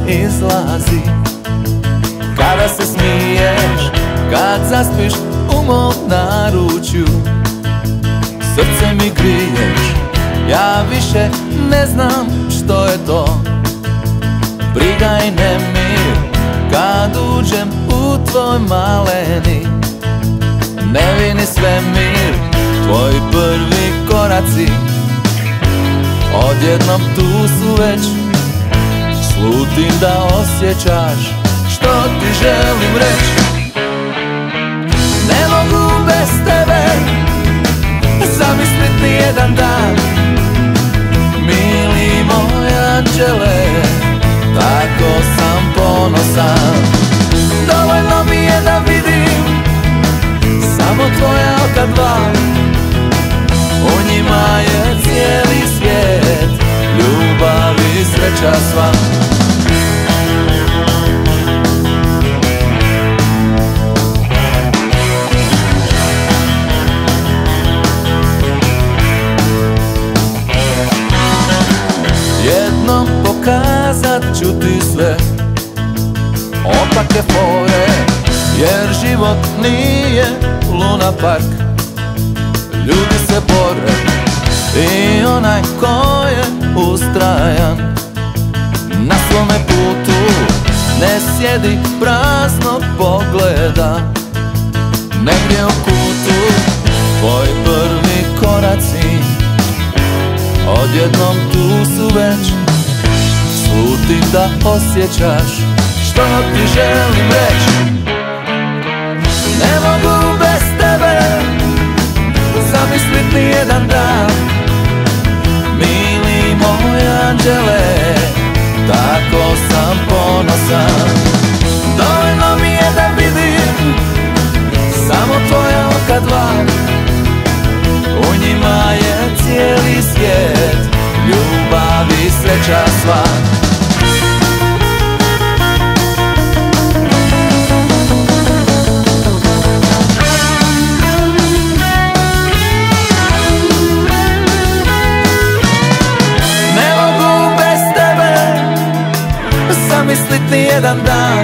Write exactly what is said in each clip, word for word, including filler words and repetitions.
izlazi. Kada se smiješ, kad zaspiš u mom naručju, srce mi griješ, ja više ne znam što je to. Briga i nemir, kad uđem u tvoj maleni, nevini svemir, tvoji prvi koraci. Odjednom tu su već, slutim da osjećaš što ti želim reći. Ne mogu bez tebe zamislit ni jedan dan, mili moj anđele, tako sam ponosan. Dovoljno mi je da vidim samo tvoja oka dva, u njima je cijeli svijet, ljubav i sreća sva. Jednom pokazat ću ti sve opake fore, jer život nije Luna Park. Ljudi se bore i onaj ko je ustrajan na svome putu ne sjedi prazno pogleda. Negdje u kutu tvoji prvi koraci, odjednom tu su već, slutim da osjećaš što ti želim reći. Ne mogu bez tebe zamislit ni jedan dan, mili moj anđele, tako sam ponosan. Dovoljno mi je da vidim samo tvoja oka dva, u njima je cijeli svijet, ljubav i sreća sva. Ne mogu bez tebe zamislit ni jedan dan,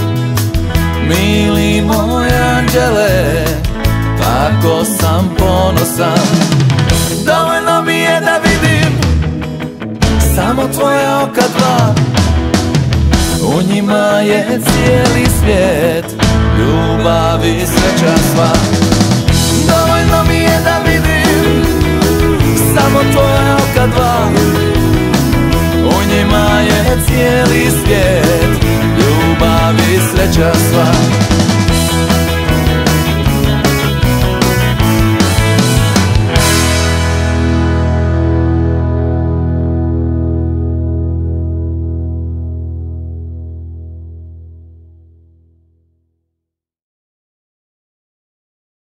mili moj anđele, tako sam ponosan. Dovoljno mi je da vidim samo tvoja oka dva, u njima je cijeli svijet, ljubav i sreća sva. Dovoljno mi je da vidim samo tvoja oka dva, u njima je cijeli svijet, ljubav i sreća sva.